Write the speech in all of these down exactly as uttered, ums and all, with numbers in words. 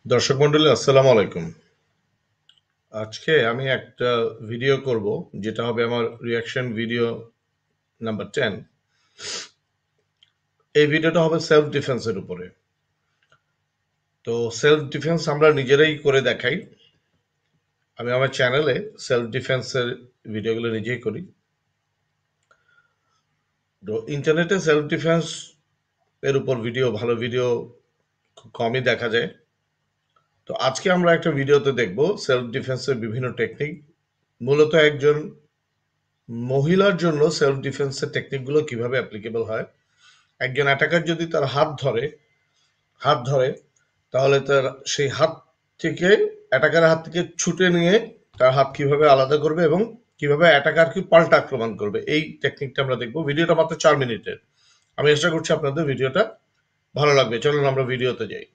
দর্শক মন্ডলী আসসালামু আলাইকুম। আজকে আমি একটা ভিডিও করব যেটা হবে আমার রিঅ্যাকশন ভিডিও নাম্বার টেন। এই ভিডিওটা হবে সেলফ ডিফেন্সের উপরে। তো সেলফ ডিফেন্স আমরা নিজেরাই করে দেখাই। আমি আমার চ্যানেলে সেলফ ডিফেন্সের ভিডিওগুলো নিজেই করি। তো ইন্টারনেটে সেলফ ডিফেন্স এর উপর ভিডিও ভালো ভিডিও খুব কমই দেখা যায়। তো আজকে আমরা একটা ভিডিওতে দেখব সেলফ ডিফেন্সের বিভিন্ন টেকনিক। মূলত একজন মহিলার জন্য সেলফ ডিফেন্সের টেকনিকগুলো কিভাবে অ্যাপ্লিকেবল হয়। একজন অ্যাটাকার যদি তার হাত ধরে হাত ধরে তাহলে তার সেই হাত থেকে অ্যাটাকারের হাত থেকে ছুটে নিয়ে তার হাত কিভাবে আলাদা করবে এবং কিভাবে অ্যাটাকারকে পাল্টা আক্রমণ করবে, এই টেকনিকটা আমরা দেখবো। ভিডিওটা মাত্র চার মিনিটের। আমি আশা করছি আপনাদের ভিডিওটা ভালো লাগবে। চলুন আমরা ভিডিওতে যাই।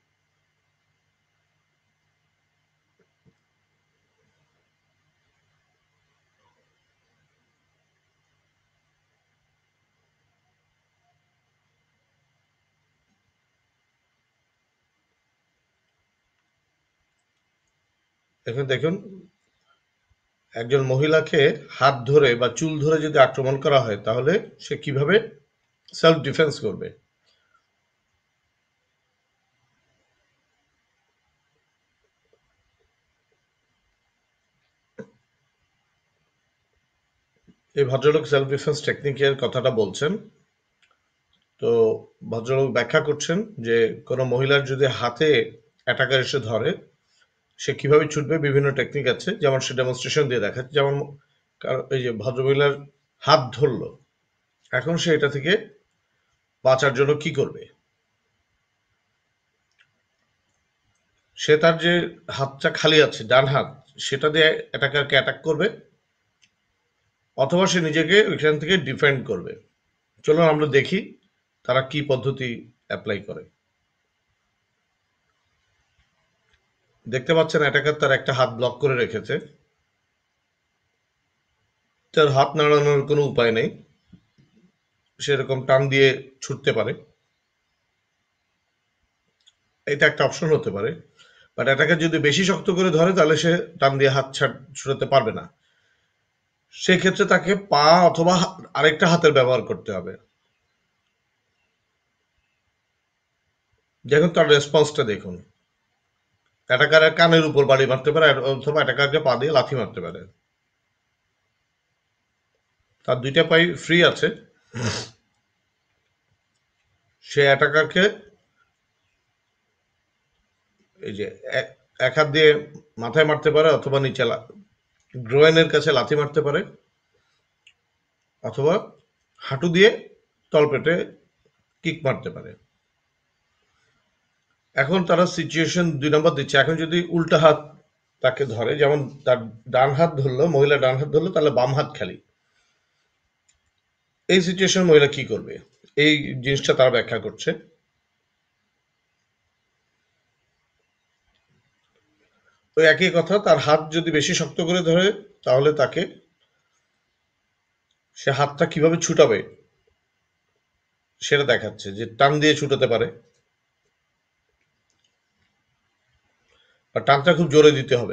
এখন দেখুন, একজন মহিলাকে হাত ধরে বা চুল ধরে যদি আক্রমণ করা হয় তাহলে সে কিভাবে সেলফ ডিফেন্স করবে। এই ভদ্রলোক সেলফ ডিফেন্স টেকনিকের কথাটা বলছেন। তো ভদ্রলোক ব্যাখ্যা করছেন যে কোনো মহিলার যদি হাতে অ্যাটাকার এসে ধরে সে কিভাবে ছুটবে, বিভিন্ন টেকনিক আছে, যেমন সে ডেমনস্ট্রেশন দিয়ে দেখাচ্ছে। যেমন এই যে ভদ্রমহিলার হাত ধরলো, এখন সে এটা থেকে বাঁচার জন্য কি করবে। সে তার যে হাতটা খালি আছে ডান হাত, সেটা দিয়ে অ্যাটাকারকে অ্যাটাক করবে, অথবা সে নিজেকে ওইখান থেকে ডিফেন্ড করবে। চলুন আমরা দেখি তারা কি পদ্ধতি অ্যাপ্লাই করে। দেখতে পাচ্ছেন অ্যাটাকার তার একটা হাত ব্লক করে রেখেছে, তার হাত নাড়ানোর কোনো উপায় নেই, সেরকম টান দিয়ে ছুটতে পারে। এটা একটা অপশন হতে পারে, বাট এটাকে যদি বেশি শক্ত করে ধরে তাহলে সে টান দিয়ে হাত ছাড় ছুটাতে পারবে না। সেক্ষেত্রে তাকে পা অথবা আরেকটা হাতের ব্যবহার করতে হবে। দেখুন তার রেসপন্সটা দেখুন। অ্যাটাকারের কানের উপর বাড়ি মারতে পারে অথবা অ্যাটাকারকে পা দিয়ে লাথি মারতে পারে। তার দুইটা পাই ফ্রি আছে। সে অ্যাটাকারকে এই যে এক এক হাত দিয়ে মাথায় মারতে পারে, অথবা নিচে গ্রোয়েনের কাছে লাথি মারতে পারে, অথবা হাঁটু দিয়ে তলপেটে কিক মারতে পারে। এখন তারা সিচুয়েশন দুই নম্বর দিচ্ছে। এখন যদি উল্টা হাত তাকে ধরে, যেমন তার ডান হাত ধরলো, মহিলা ডান হাত ধরলো, তাহলে বাম হাত খালি। এই সিচুয়েশন মহিলা কি করবে, এই জিনিসটা তারা ব্যাখ্যা করছে। ওই একই কথা, তার হাত যদি বেশি শক্ত করে ধরে তাহলে তাকে সে হাতটা কিভাবে ছুটাবে সেটা দেখাচ্ছে, যে টান দিয়ে ছুটাতে পারে, বা টানটা খুব জোরে দিতে হবে।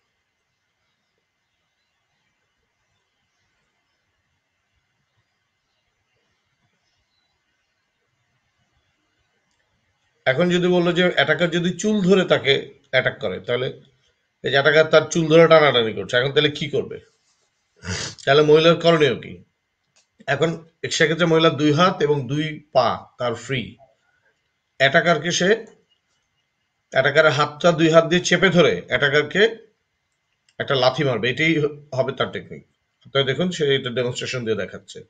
এখন যদি বললো যে অ্যাটাকার যদি চুল ধরে তাকে অ্যাটাক করে, তাহলে এই যে অ্যাটাকার তার চুল ধরে টানাটানি করছে, এখন তাহলে কি করবে, তাহলে মহিলার করণীয় কি। এখন সেক্ষেত্রে মহিলার দুই হাত এবং দুই পা তার ফ্রি। অ্যাটাকারকে সে অ্যাটাকারের হাতটা দুই হাত দিয়ে চেপে ধরে অ্যাটাকারকে একটা লাথি মারবে, এটাই হবে তার টেকনিক। আপনারা দেখুন সে এটা ডেমনস্ট্রেশন দিয়ে দেখাচ্ছে,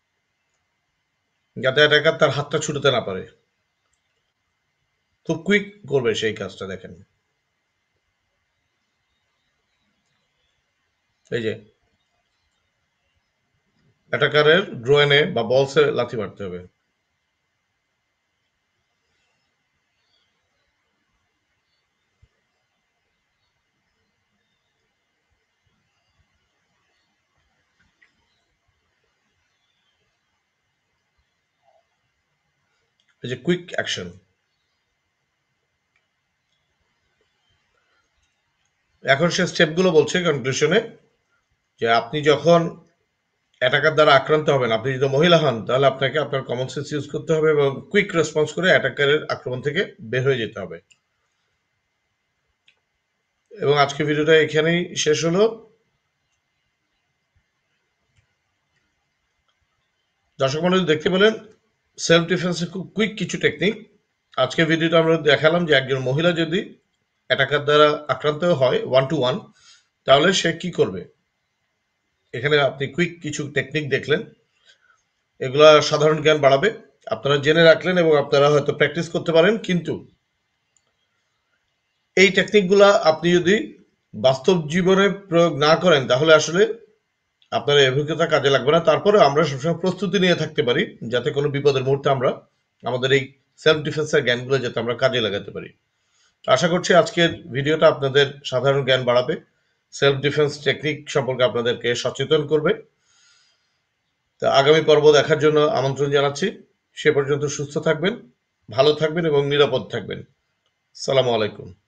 যাতে অ্যাটাকার তার হাতটা ছুটাতে না পারে। খুব কুইক করবে সেই কাজটা, দেখেন। এই যে অ্যাটাকারের গ্রোয়েনে বা বলসে লাথি মারতে হবে। এই যে কুইক অ্যাকশন। এখন সে স্টেপগুলো বলছে কনক্লুশনে, যে আপনি যখন অ্যাটাকার দ্বারা আক্রান্ত হবেন, আপনি যদি মহিলা হন তাহলে আপনাকে আপনার কমন সেন্স ইউজ করতে হবে এবং কুইক রেসপন্স করে অ্যাটাকারের আক্রমণ থেকে বের হয়ে যেতে হবে। এবং আজকে ভিডিওটা এখানেই শেষ হলো। দর্শক মণ্ডলী দেখতে পেলেন সেলফ ডিফেন্সের খুব কুইক কিছু টেকনিক। আজকে ভিডিওটা আমরা দেখালাম যে একজন মহিলা যদি অ্যাটাকার দ্বারা আক্রান্ত হয় ওয়ান টু ওয়ান, তাহলে সে কি করবে। এখানে আপনি কুইক কিছু টেকনিক দেখলেন, এগুলা সাধারণ জ্ঞান বাড়াবে, আপনারা জেনে রাখলেন এবং আপনারা হয়তো প্র্যাকটিস করতে পারেন। কিন্তু এই টেকনিকগুলা আপনি যদি বাস্তব জীবনে প্রয়োগ না করেন তাহলে আসলে আপনার এই অভিজ্ঞতা কাজে লাগবে না। তারপরে আমরা সবসময় প্রস্তুতি নিয়ে থাকতে পারি, যাতে কোনো বিপদের মুহূর্তে আমরা আমাদের এই সেলফ ডিফেন্সের জ্ঞানগুলো যাতে আমরা কাজে লাগাতে পারি। আশা করছি আজকের ভিডিওটা আপনাদের সাধারণ জ্ঞান বাড়াবে, সেলফ ডিফেন্স টেকনিক সম্পর্কে আপনাদেরকে সচেতন করবে। তা আগামী পর্ব দেখার জন্য আমন্ত্রণ জানাচ্ছি। সে পর্যন্ত সুস্থ থাকবেন, ভালো থাকবেন এবং নিরাপদ থাকবেন। সালামু আলাইকুম।